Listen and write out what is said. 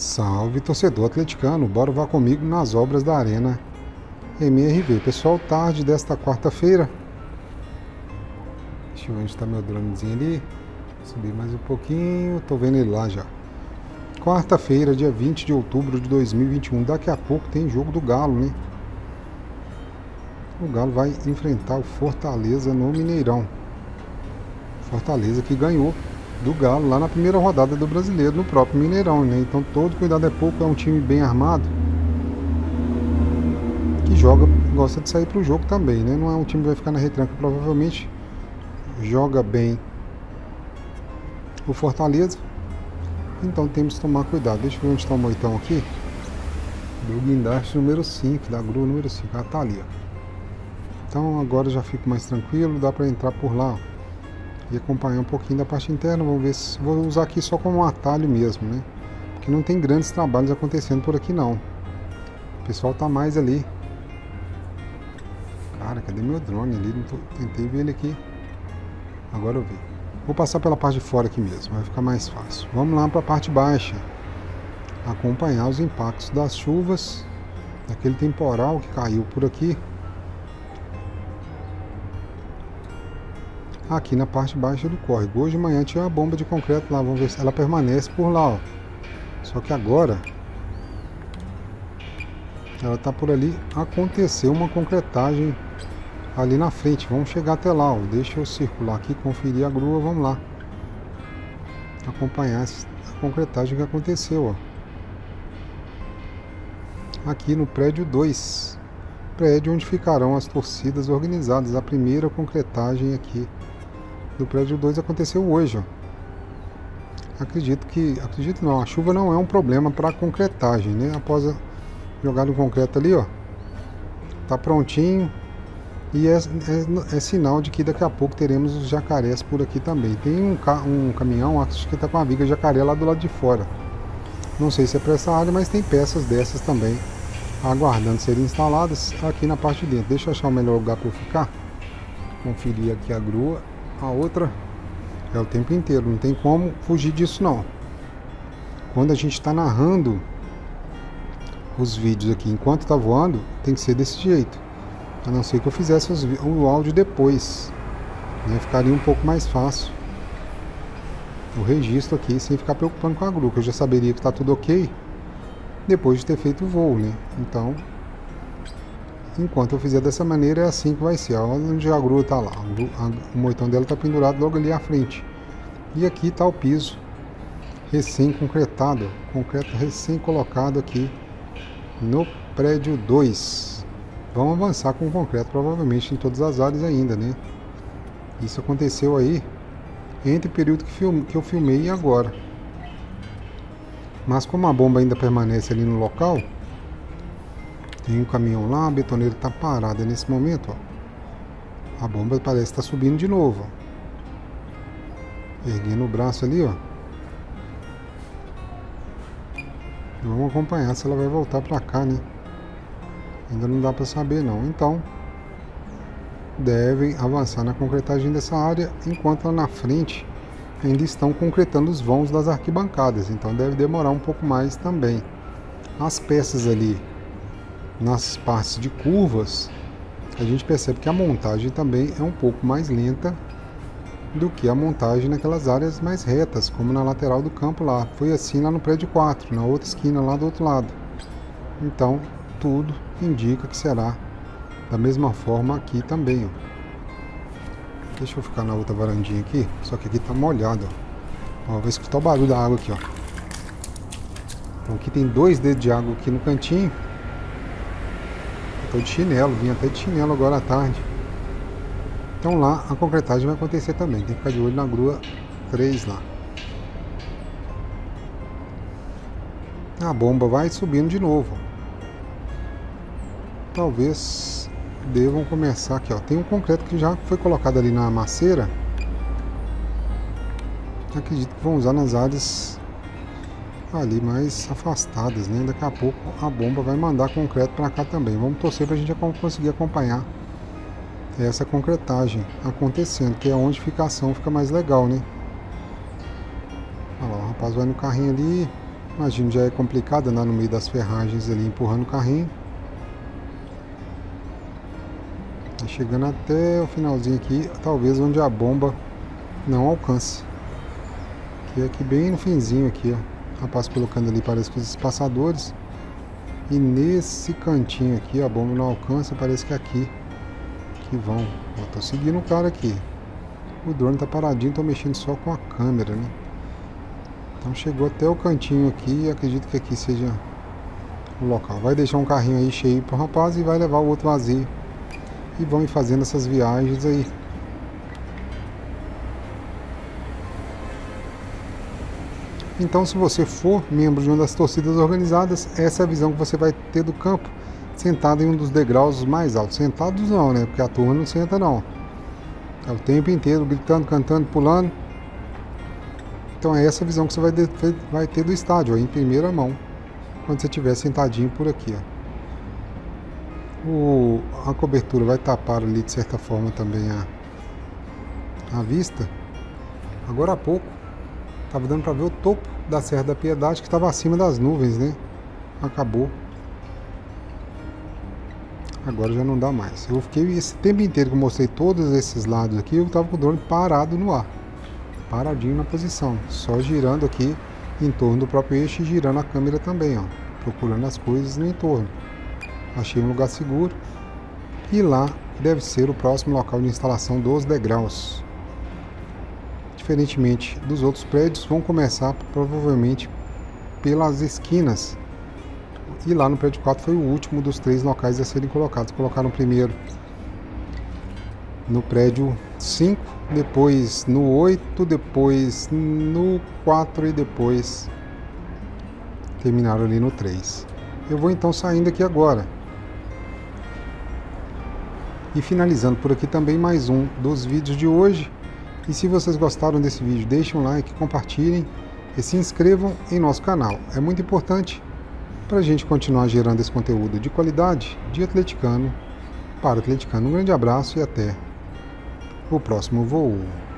Salve, torcedor atleticano, bora vá comigo nas obras da Arena MRV. Pessoal, tarde desta quarta-feira. Deixa eu ver onde está meu dronezinho ali. Subir mais um pouquinho, tô vendo ele lá já. Quarta-feira, dia 20 de outubro de 2021. Daqui a pouco tem jogo do Galo, né? O Galo vai enfrentar o Fortaleza no Mineirão. Fortaleza que ganhou do Galo lá na primeira rodada do Brasileiro, no próprio Mineirão, né? Então todo cuidado é pouco, é um time bem armado, que joga, gosta de sair pro jogo também, né? Não é um time que vai ficar na retranca, provavelmente joga bem o Fortaleza, então temos que tomar cuidado. Deixa eu ver onde está o moitão aqui, do guindaste número 5, da grua número 5, ah, tá ali, ó. Então agora já fico mais tranquilo, dá para entrar por lá, ó, e acompanhar um pouquinho da parte interna. Vamos ver se vou usar aqui só como um atalho mesmo, né? Porque não tem grandes trabalhos acontecendo por aqui não. O pessoal tá mais ali. Cara, cadê meu drone ali? Não tô... Tentei ver ele aqui. Agora eu vi. Vou passar pela parte de fora aqui mesmo, vai ficar mais fácil. Vamos lá para a parte baixa. Acompanhar os impactos das chuvas, daquele temporal que caiu por aqui. Aqui na parte baixa do córrego. Hoje de manhã tinha uma bomba de concreto lá, vamos ver se ela permanece por lá, ó. Só que agora ela tá por ali, aconteceu uma concretagem ali na frente. Vamos chegar até lá, ó. Deixa eu circular aqui, conferir a grua, vamos lá acompanhar a concretagem que aconteceu, ó. Aqui no prédio 2, prédio onde ficarão as torcidas organizadas. A primeira concretagem aqui do prédio 2 aconteceu hoje, ó. Acredito não, a chuva não é um problema para concretagem, né? Após jogar o concreto ali, ó, tá prontinho, e é sinal de que daqui a pouco teremos os jacarés por aqui também. Tem um caminhão, acho que tá com a viga jacaré lá do lado de fora. Não sei se é para essa área, mas tem peças dessas também aguardando serem instaladas aqui na parte de dentro. Deixa eu achar o melhor lugar para eu ficar. Conferir aqui a grua. A outra é o tempo inteiro, não tem como fugir disso não. Quando a gente está narrando os vídeos aqui enquanto está voando, tem que ser desse jeito. A não ser que eu fizesse o áudio depois, né? Ficaria um pouco mais fácil o registro aqui, sem ficar preocupando com a grua, que eu já saberia que está tudo ok depois de ter feito o voo, né? Então, enquanto eu fizer dessa maneira, é assim que vai ser. Olha onde a grua está lá. O moitão dela está pendurado logo ali à frente. E aqui está o piso recém-concretado. Concreto recém-colocado aqui no prédio 2. Vamos avançar com o concreto, provavelmente em todas as áreas ainda, né? Isso aconteceu aí entre o período que eu filmei e agora. Mas como a bomba ainda permanece ali no local, tem um caminhão lá, a betoneira está parada nesse momento, ó. A bomba parece estar subindo de novo, ó. Erguendo o braço ali, ó. Vamos acompanhar se ela vai voltar para cá, né? Ainda não dá para saber não. Então, devem avançar na concretagem dessa área, enquanto lá na frente ainda estão concretando os vãos das arquibancadas. Então deve demorar um pouco mais também. As peças ali nas partes de curvas, a gente percebe que a montagem também é um pouco mais lenta do que a montagem naquelas áreas mais retas, como na lateral do campo lá. Foi assim lá no prédio 4, na outra esquina lá do outro lado. Então, tudo indica que será da mesma forma aqui também, ó. Deixa eu ficar na outra varandinha aqui, só que aqui tá molhado, ó. Vou escutar o barulho da água aqui, ó. Então aqui tem 2 dedos de água aqui no cantinho. Tô de chinelo, vim até de chinelo agora à tarde. Então lá a concretagem vai acontecer também. Tem que ficar de olho na grua 3 lá. A bomba vai subindo de novo. Talvez devam começar aqui, ó. Tem um concreto que já foi colocado ali na maceira. Acredito que vão usar nas áreas ali mais afastadas, né? Daqui a pouco a bomba vai mandar concreto para cá também. Vamos torcer para a gente conseguir acompanhar essa concretagem acontecendo, que é onde fica a ação, fica mais legal, né? Olha lá, o rapaz vai no carrinho ali, Imagino, já é complicado andar no meio das ferragens ali empurrando o carrinho. Tá chegando até o finalzinho aqui, talvez onde a bomba não alcance. Que é aqui bem no finzinho aqui, ó. O rapaz colocando ali, parece que os espaçadores. E nesse cantinho aqui a bomba não alcança, parece que é aqui que vão. Ó, tô seguindo o cara aqui. O drone tá paradinho, tô mexendo só com a câmera, né? Então chegou até o cantinho aqui e acredito que aqui seja o local. Vai deixar um carrinho aí cheio pro rapaz e vai levar o outro vazio. E vão ir fazendo essas viagens aí. Então, se você for membro de uma das torcidas organizadas, essa é a visão que você vai ter do campo, sentado em um dos degraus mais altos. Sentados não, né? Porque a turma não senta não. É o tempo inteiro gritando, cantando, pulando. Então é essa visão que você vai ter do estádio, ó, em primeira mão, quando você estiver sentadinho por aqui, ó. A cobertura vai tapar ali de certa forma também a vista. Agora há pouco estava dando para ver o topo da Serra da Piedade, que estava acima das nuvens, né? Acabou. Agora já não dá mais. Eu fiquei esse tempo inteiro que eu mostrei todos esses lados aqui, eu estava com o drone parado no ar. Paradinho na posição, só girando aqui em torno do próprio eixo e girando a câmera também, ó, procurando as coisas no entorno. Achei um lugar seguro e lá deve ser o próximo local de instalação dos degraus. Diferentemente dos outros prédios, vão começar provavelmente pelas esquinas. E lá no prédio 4 foi o último dos 3 locais a serem colocados. Colocaram primeiro no prédio 5, depois no 8, depois no 4 e depois terminaram ali no 3. Eu vou então saindo aqui agora. E finalizando por aqui também mais um dos vídeos de hoje. E se vocês gostaram desse vídeo, deixem um like, compartilhem e se inscrevam em nosso canal. É muito importante para a gente continuar gerando esse conteúdo de qualidade de atleticano para atleticano. Um grande abraço e até o próximo voo.